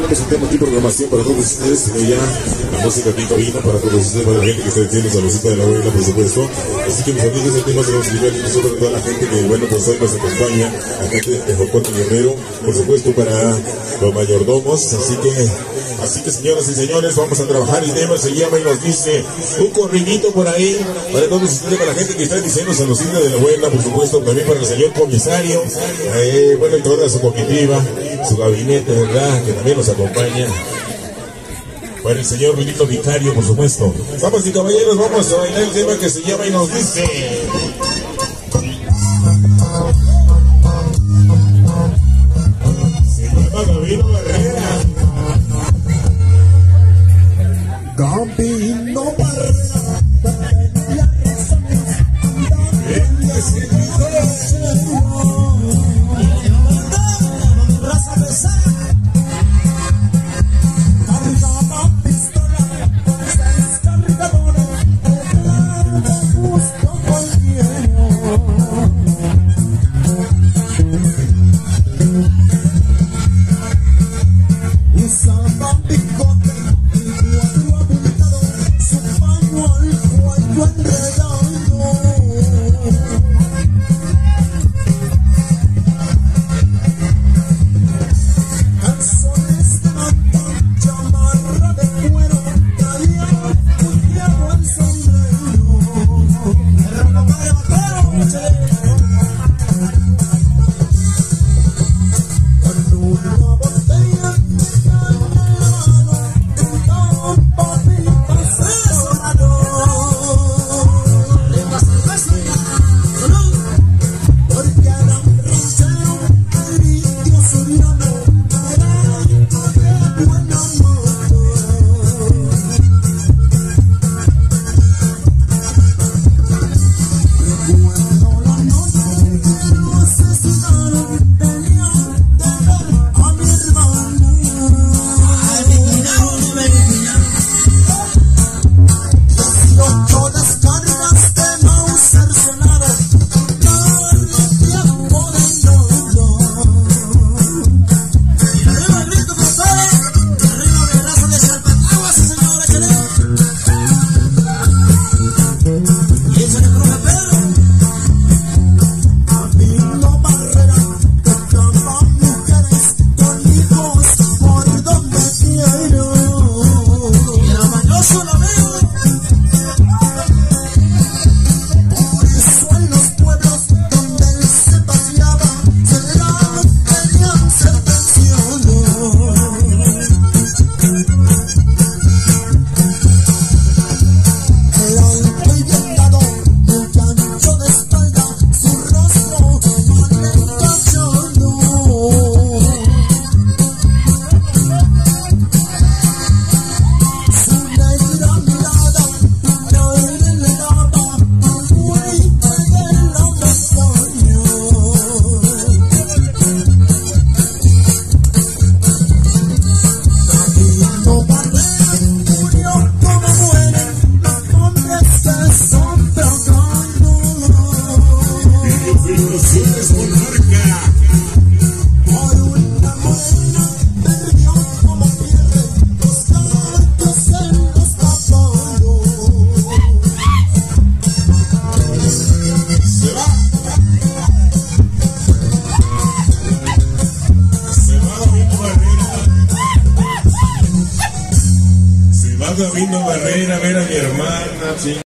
tenemos un tema aquí, programación para todos ustedes, sino ya la música aquí en cabina para todos ustedes, para la gente que está diciendo saludcita de la abuela, por supuesto. Así que mis amigos, el tema se nos libera y nosotros toda la gente que, bueno, pues hoy nos acompaña, la gente de Jocote Guerrero, por supuesto para los mayordomos. Así que señoras y señores, vamos a trabajar. El tema se llama y nos dice un corridito por ahí para todos ustedes, para la gente que está diciendo saludcita de la abuela, por supuesto, también para el señor comisario, bueno, y toda su comitiva, su gabinete, ¿verdad?, que también nos acompaña. Para el señor Benito Vicario, por supuesto. Damas y caballeros, vamos a bailar el tema que se llama y nos dice. Se llama Gabino Barrera. Gabino Barrera. Gabino Barrera, a ver a mi hermana.